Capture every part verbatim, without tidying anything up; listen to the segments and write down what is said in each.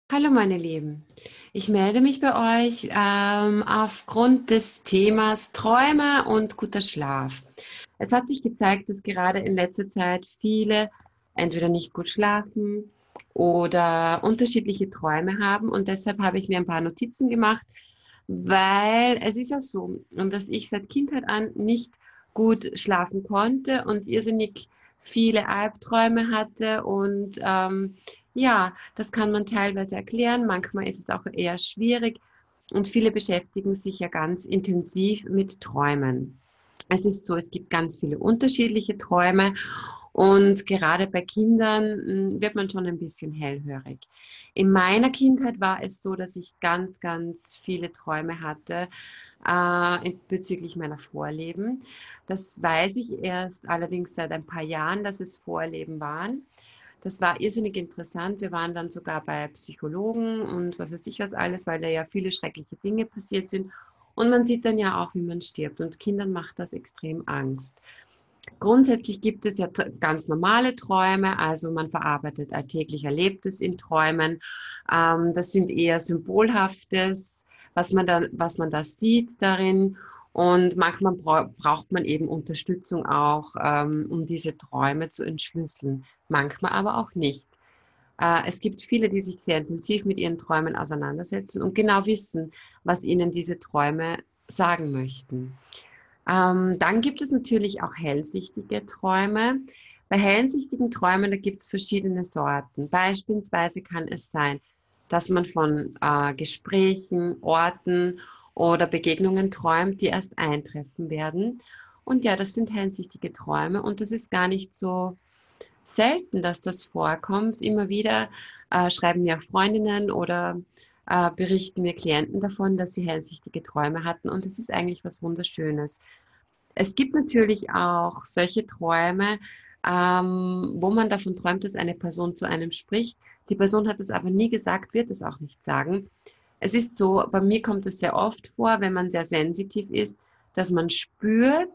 Hallo meine Lieben, ich melde mich bei euch ähm, aufgrund des Themas Träume und guter Schlaf. Es hat sich gezeigt, dass gerade in letzter Zeit viele entweder nicht gut schlafen oder unterschiedliche Träume haben, und deshalb habe ich mir ein paar Notizen gemacht, weil es ist ja so, und dass ich seit Kindheit an nicht gut schlafen konnte und irrsinnig viele Albträume hatte und ähm, ja, das kann man teilweise erklären, manchmal ist es auch eher schwierig, und viele beschäftigen sich ja ganz intensiv mit Träumen. Es ist so, es gibt ganz viele unterschiedliche Träume, und gerade bei Kindern mh, wird man schon ein bisschen hellhörig. In meiner Kindheit war es so, dass ich ganz, ganz viele Träume hatte äh, bezüglich meiner Vorleben. Das weiß ich erst allerdings seit ein paar Jahren, dass es Vorleben waren. Das war irrsinnig interessant. Wir waren dann sogar bei Psychologen und was weiß ich was alles, weil da ja viele schreckliche Dinge passiert sind. Und man sieht dann ja auch, wie man stirbt. Und Kindern macht das extrem Angst. Grundsätzlich gibt es ja ganz normale Träume, also man verarbeitet alltäglich Erlebtes in Träumen. Ähm, das sind eher Symbolhaftes, was man da, was man da sieht darin. Und manchmal bra braucht man eben Unterstützung auch, ähm, um diese Träume zu entschlüsseln. Manchmal aber auch nicht. Äh, es gibt viele, die sich sehr intensiv mit ihren Träumen auseinandersetzen und genau wissen, was ihnen diese Träume sagen möchten. Ähm, dann gibt es natürlich auch hellsichtige Träume. Bei hellsichtigen Träumen, da gibt es verschiedene Sorten. Beispielsweise kann es sein, dass man von äh, Gesprächen, Orten oder Begegnungen träumt, die erst eintreffen werden. Und ja, das sind hellsichtige Träume, und das ist gar nicht so selten, dass das vorkommt. Immer wieder äh, schreiben mir Freundinnen oder äh, berichten mir Klienten davon, dass sie hellsichtige Träume hatten, und das ist eigentlich was Wunderschönes. Es gibt natürlich auch solche Träume, ähm, wo man davon träumt, dass eine Person zu einem spricht. Die Person hat es aber nie gesagt, wird es auch nicht sagen. Es ist so, bei mir kommt es sehr oft vor, wenn man sehr sensitiv ist, dass man spürt,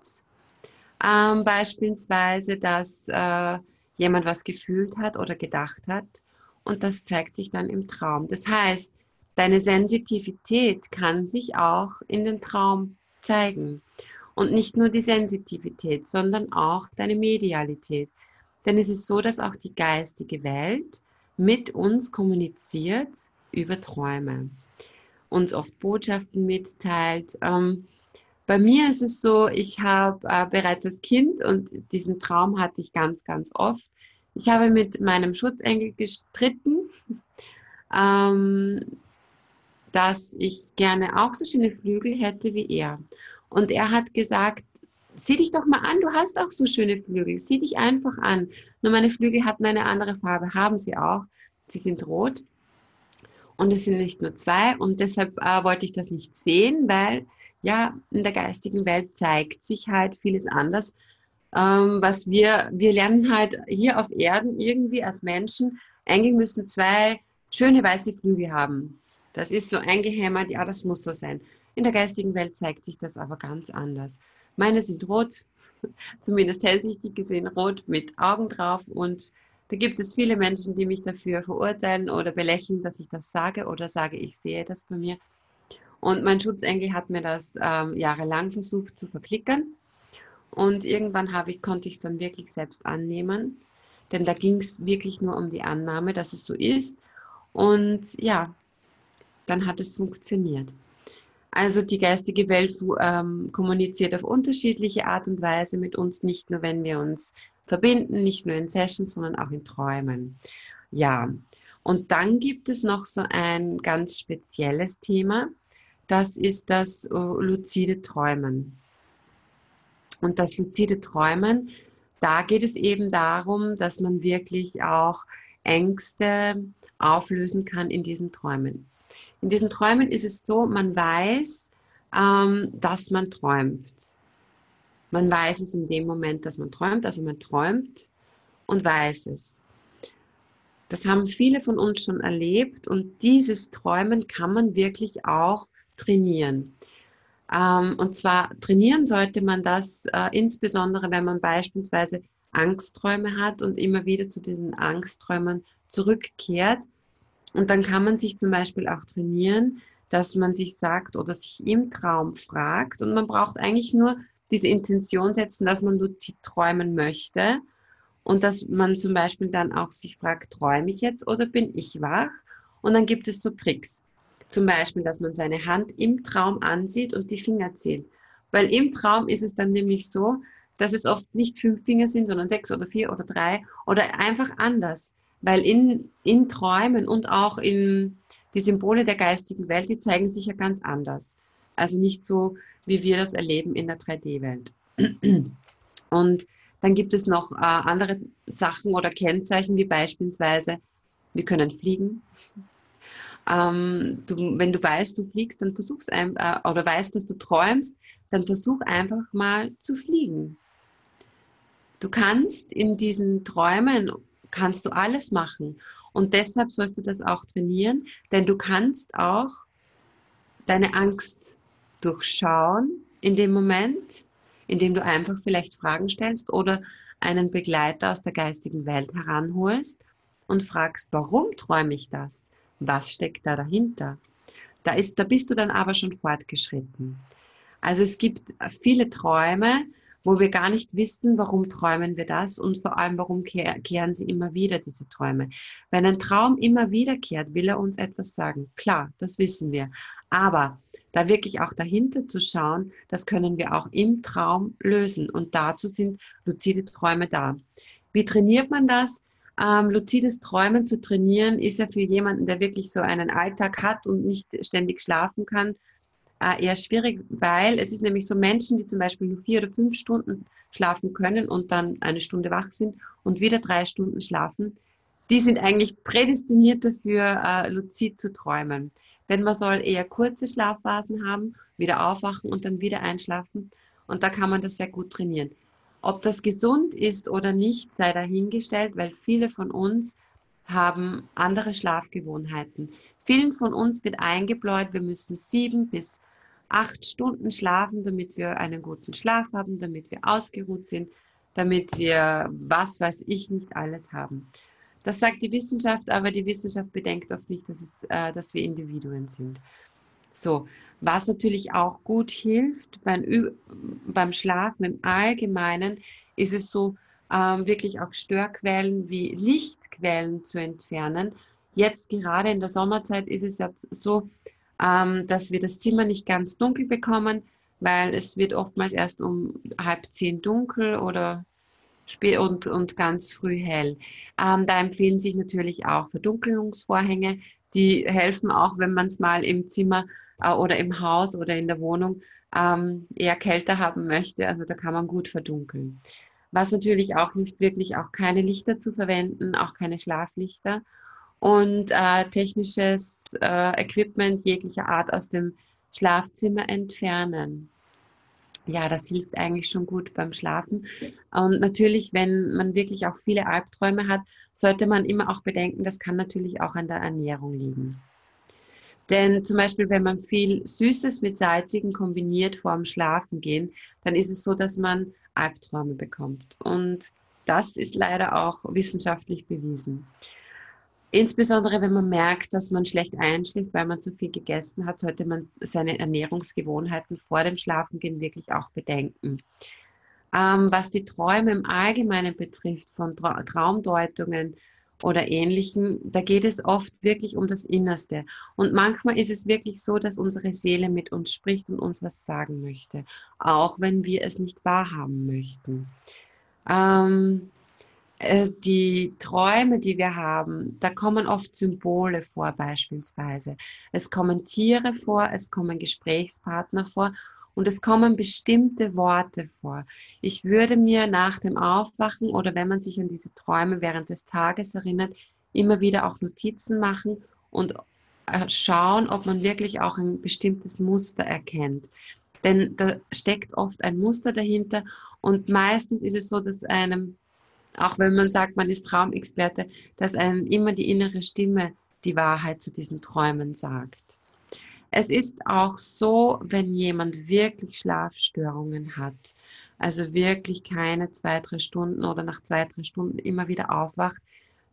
ähm, beispielsweise, dass äh, jemand was gefühlt hat oder gedacht hat, und das zeigt sich dann im Traum. Das heißt, deine Sensitivität kann sich auch in den Traum zeigen. Und nicht nur die Sensitivität, sondern auch deine Medialität. Denn es ist so, dass auch die geistige Welt mit uns kommuniziert über Träume, uns oft Botschaften mitteilt. Ähm, bei mir ist es so, ich habe äh, bereits als Kind, und diesen Traum hatte ich ganz, ganz oft, ich habe mit meinem Schutzengel gestritten, ähm, dass ich gerne auch so schöne Flügel hätte wie er. Und er hat gesagt, sieh dich doch mal an, du hast auch so schöne Flügel, sieh dich einfach an. Nur meine Flügel hatten eine andere Farbe, haben sie auch. Sie sind rot, und es sind nicht nur zwei, und deshalb äh, wollte ich das nicht sehen, weil ja, in der geistigen Welt zeigt sich halt vieles anders. Ähm, was wir, wir lernen halt hier auf Erden irgendwie als Menschen, Engel müssen zwei schöne weiße Flügel haben. Das ist so eingehämmert, ja, das muss so sein. In der geistigen Welt zeigt sich das aber ganz anders. Meine sind rot, zumindest hellsichtig gesehen rot mit Augen drauf, und da gibt es viele Menschen, die mich dafür verurteilen oder belächeln, dass ich das sage oder sage, ich sehe das bei mir. Und mein Schutzengel hat mir das ähm, jahrelang versucht zu verklickern, und irgendwann habe ich, konnte ich es dann wirklich selbst annehmen, denn da ging es wirklich nur um die Annahme, dass es so ist, und ja, dann hat es funktioniert. Also die geistige Welt ähm, kommuniziert auf unterschiedliche Art und Weise mit uns, nicht nur wenn wir uns verbinden, nicht nur in Sessions, sondern auch in Träumen. Ja, und dann gibt es noch so ein ganz spezielles Thema, das ist das äh, luzide Träumen. Und das luzide Träumen, da geht es eben darum, dass man wirklich auch Ängste auflösen kann in diesen Träumen. In diesen Träumen ist es so, man weiß, ähm, dass man träumt. Man weiß es in dem Moment, dass man träumt, also man träumt und weiß es. Das haben viele von uns schon erlebt, und dieses Träumen kann man wirklich auch trainieren. Ähm, und zwar trainieren sollte man das äh, insbesondere, wenn man beispielsweise Angstträume hat und immer wieder zu diesen Angstträumen zurückkehrt. Und dann kann man sich zum Beispiel auch trainieren, dass man sich sagt oder sich im Traum fragt, und man braucht eigentlich nur diese Intention setzen, dass man luzid träumen möchte, und dass man zum Beispiel dann auch sich fragt, träume ich jetzt oder bin ich wach? Und dann gibt es so Tricks. Zum Beispiel, dass man seine Hand im Traum ansieht und die Finger zählt. Weil im Traum ist es dann nämlich so, dass es oft nicht fünf Finger sind, sondern sechs oder vier oder drei oder einfach anders. Weil in, in Träumen und auch in die Symbole der geistigen Welt, die zeigen sich ja ganz anders. Also nicht so, wie wir das erleben in der drei D-Welt. Und dann gibt es noch äh, andere Sachen oder Kennzeichen, wie beispielsweise, wir können fliegen. Ähm, du, wenn du weißt, du fliegst, dann versuch's einfach, äh, oder weißt, dass du träumst, dann versuch einfach mal zu fliegen. Du kannst in diesen Träumen, kannst du alles machen. Und deshalb sollst du das auch trainieren, denn du kannst auch deine Angst durchschauen in dem Moment, in dem du einfach vielleicht Fragen stellst oder einen Begleiter aus der geistigen Welt heranholst und fragst, warum träume ich das? Was steckt da dahinter? Da ist, da bist du dann aber schon fortgeschritten. Also es gibt viele Träume, wo wir gar nicht wissen, warum träumen wir das, und vor allem, warum kehren sie immer wieder, diese Träume. Wenn ein Traum immer wiederkehrt, will er uns etwas sagen. Klar, das wissen wir. Aber da wirklich auch dahinter zu schauen, das können wir auch im Traum lösen. Und dazu sind luzide Träume da. Wie trainiert man das? Ähm, luzides Träumen zu trainieren, ist ja für jemanden, der wirklich so einen Alltag hat und nicht ständig schlafen kann, äh, eher schwierig, weil es ist nämlich so, Menschen, die zum Beispiel nur vier oder fünf Stunden schlafen können und dann eine Stunde wach sind und wieder drei Stunden schlafen, die sind eigentlich prädestiniert dafür, äh, luzid zu träumen. Denn man soll eher kurze Schlafphasen haben, wieder aufwachen und dann wieder einschlafen. Und da kann man das sehr gut trainieren. Ob das gesund ist oder nicht, sei dahingestellt, weil viele von uns haben andere Schlafgewohnheiten. Vielen von uns wird eingebläut, wir müssen sieben bis acht Stunden schlafen, damit wir einen guten Schlaf haben, damit wir ausgeruht sind, damit wir, was weiß ich, nicht alles haben. Das sagt die Wissenschaft, aber die Wissenschaft bedenkt oft nicht, dass, es, äh, dass wir Individuen sind. So, was natürlich auch gut hilft beim, beim Schlafen im Allgemeinen, ist es so, ähm, wirklich auch Störquellen wie Lichtquellen zu entfernen. Jetzt gerade in der Sommerzeit ist es ja so, ähm, dass wir das Zimmer nicht ganz dunkel bekommen, weil es wird oftmals erst um halb zehn dunkel oder spät und, und ganz früh hell. Ähm, da empfehlen sich natürlich auch Verdunkelungsvorhänge. Die helfen auch, wenn man es mal im Zimmer äh, oder im Haus oder in der Wohnung ähm, eher kälter haben möchte. Also da kann man gut verdunkeln. Was natürlich auch hilft, wirklich auch keine Lichter zu verwenden, auch keine Schlaflichter, und äh, technisches äh, Equipment jeglicher Art aus dem Schlafzimmer entfernen. Ja, das hilft eigentlich schon gut beim Schlafen. Und natürlich, wenn man wirklich auch viele Albträume hat, sollte man immer auch bedenken, das kann natürlich auch an der Ernährung liegen. Denn zum Beispiel, wenn man viel Süßes mit Salzigen kombiniert vor dem Schlafengehen, dann ist es so, dass man Albträume bekommt. Und das ist leider auch wissenschaftlich bewiesen. Insbesondere wenn man merkt, dass man schlecht einschläft, weil man zu viel gegessen hat, sollte man seine Ernährungsgewohnheiten vor dem Schlafengehen wirklich auch bedenken. Ähm, was die Träume im Allgemeinen betrifft, von Tra Traumdeutungen oder Ähnlichem, da geht es oft wirklich um das Innerste. Und manchmal ist es wirklich so, dass unsere Seele mit uns spricht und uns was sagen möchte, auch wenn wir es nicht wahrhaben möchten. Ähm, äh, die Träume, die wir haben, da kommen oft Symbole vor beispielsweise. Es kommen Tiere vor, es kommen Gesprächspartner vor und es kommen bestimmte Worte vor. Ich würde mir nach dem Aufwachen oder wenn man sich an diese Träume während des Tages erinnert, immer wieder auch Notizen machen und äh, schauen, ob man wirklich auch ein bestimmtes Muster erkennt. Denn da steckt oft ein Muster dahinter und meistens ist es so, dass einem, auch wenn man sagt, man ist Traumexperte, dass einem immer die innere Stimme die Wahrheit zu diesen Träumen sagt. Es ist auch so, wenn jemand wirklich Schlafstörungen hat, also wirklich keine zwei, drei Stunden oder nach zwei, drei Stunden immer wieder aufwacht,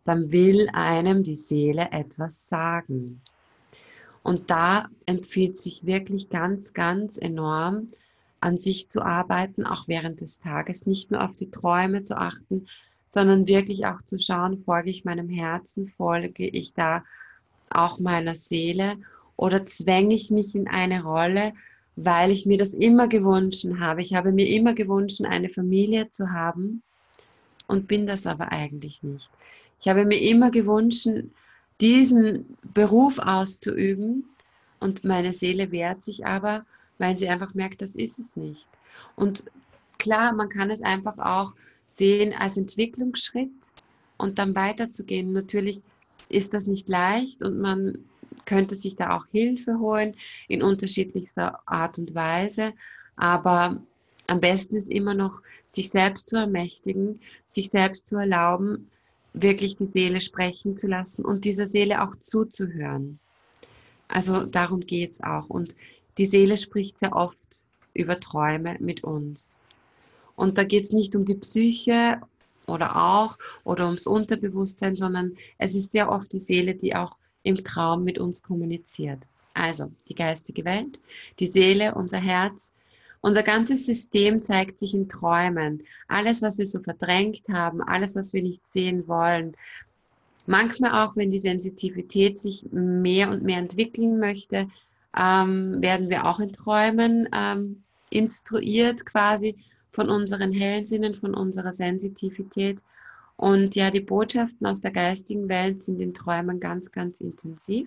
dann will einem die Seele etwas sagen. Und da empfiehlt sich wirklich ganz, ganz enorm, an sich zu arbeiten, auch während des Tages, nicht nur auf die Träume zu achten, sondern wirklich auch zu schauen, folge ich meinem Herzen, folge ich da auch meiner Seele oder zwänge ich mich in eine Rolle, weil ich mir das immer gewünscht habe. Ich habe mir immer gewünscht, eine Familie zu haben und bin das aber eigentlich nicht. Ich habe mir immer gewünscht, diesen Beruf auszuüben und meine Seele wehrt sich aber, weil sie einfach merkt, das ist es nicht. Und klar, man kann es einfach auch sehen als Entwicklungsschritt und dann weiterzugehen. Natürlich ist das nicht leicht und man könnte sich da auch Hilfe holen in unterschiedlichster Art und Weise, aber am besten ist immer noch, sich selbst zu ermächtigen, sich selbst zu erlauben, wirklich die Seele sprechen zu lassen und dieser Seele auch zuzuhören. Also darum geht es auch. Und die Seele spricht sehr oft über Träume mit uns. Und da geht es nicht um die Psyche oder auch oder ums Unterbewusstsein, sondern es ist sehr oft die Seele, die auch im Traum mit uns kommuniziert. Also die geistige Welt, die Seele, unser Herz. Unser ganzes System zeigt sich in Träumen. Alles, was wir so verdrängt haben, alles, was wir nicht sehen wollen. Manchmal auch, wenn die Sensitivität sich mehr und mehr entwickeln möchte, ähm, werden wir auch in Träumen ähm, instruiert quasi von unseren hellen Sinnen, von unserer Sensitivität. Und ja, die Botschaften aus der geistigen Welt sind in Träumen ganz, ganz intensiv.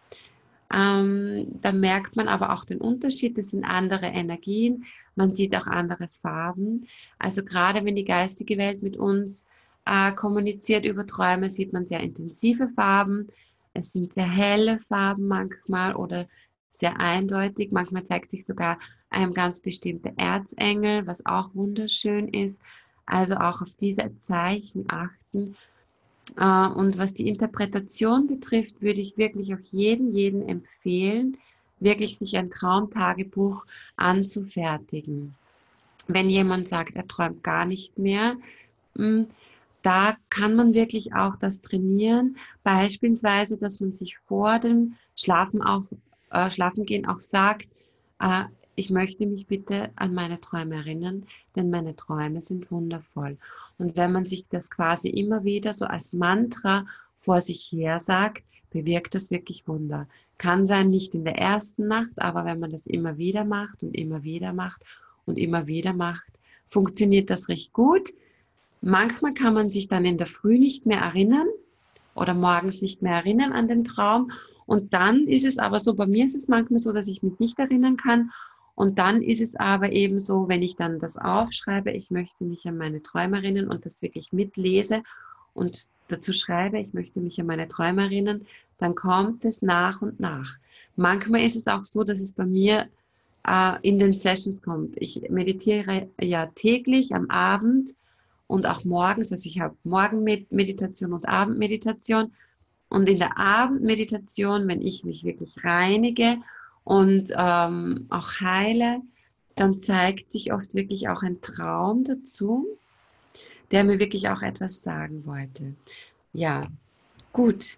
Ähm, da merkt man aber auch den Unterschied, das sind andere Energien, man sieht auch andere Farben. Also gerade wenn die geistige Welt mit uns äh, kommuniziert über Träume, sieht man sehr intensive Farben. Es sind sehr helle Farben manchmal oder sehr eindeutig. Manchmal zeigt sich sogar ein ganz bestimmter Erzengel, was auch wunderschön ist. Also auch auf diese Zeichen achten. Äh, Und was die Interpretation betrifft, würde ich wirklich auch jeden, jeden empfehlen, wirklich sich ein Traumtagebuch anzufertigen. Wenn jemand sagt, er träumt gar nicht mehr, mh, da kann man wirklich auch das trainieren. Beispielsweise, dass man sich vor dem Schlafen auch, äh, Schlafengehen auch sagt, äh, ich möchte mich bitte an meine Träume erinnern, denn meine Träume sind wundervoll. Und wenn man sich das quasi immer wieder so als Mantra vor sich her sagt, bewirkt das wirklich Wunder. Kann sein, nicht in der ersten Nacht, aber wenn man das immer wieder macht und immer wieder macht und immer wieder macht, funktioniert das recht gut. Manchmal kann man sich dann in der Früh nicht mehr erinnern oder morgens nicht mehr erinnern an den Traum. Und dann ist es aber so, bei mir ist es manchmal so, dass ich mich nicht erinnern kann. Und dann ist es aber eben so, wenn ich dann das aufschreibe, ich möchte mich an meine Träume erinnern und das wirklich mitlese und dazu schreibe, ich möchte mich an meine Träume erinnern, dann kommt es nach und nach. Manchmal ist es auch so, dass es bei mir äh, in den Sessions kommt. Ich meditiere ja täglich am Abend und auch morgens, also ich habe Morgenmeditation und Abendmeditation. Und in der Abendmeditation, wenn ich mich wirklich reinige und ähm, auch heile, dann zeigt sich oft wirklich auch ein Traum dazu, der mir wirklich auch etwas sagen wollte. Ja, gut.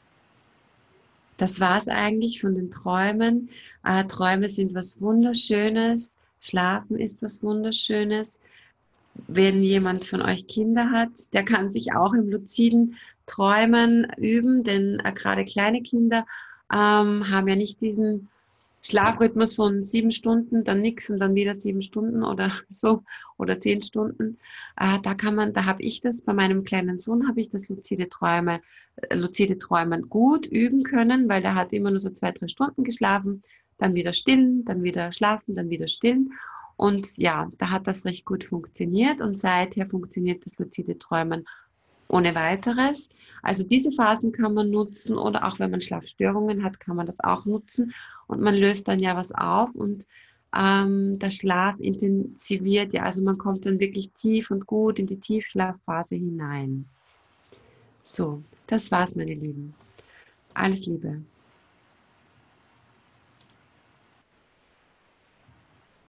Das war es eigentlich von den Träumen. Äh, Träume sind was Wunderschönes. Schlafen ist was Wunderschönes. Wenn jemand von euch Kinder hat, der kann sich auch im luziden Träumen üben, denn äh, gerade kleine Kinder ähm, haben ja nicht diesen Schlafrhythmus von sieben Stunden, dann nichts und dann wieder sieben Stunden oder so oder zehn Stunden. Äh, da kann man, da habe ich das, bei meinem kleinen Sohn habe ich das luzide Träume, äh, luzide Träumen gut üben können, weil der hat immer nur so zwei, drei Stunden geschlafen, dann wieder stillen, dann wieder schlafen, dann wieder stillen. Und ja, da hat das recht gut funktioniert und seither funktioniert das luzide Träumen ohne weiteres. Also diese Phasen kann man nutzen oder auch wenn man Schlafstörungen hat, kann man das auch nutzen und man löst dann ja was auf und ähm, der Schlaf intensiviert ja, also man kommt dann wirklich tief und gut in die Tiefschlafphase hinein. So, das war's, meine Lieben. Alles Liebe.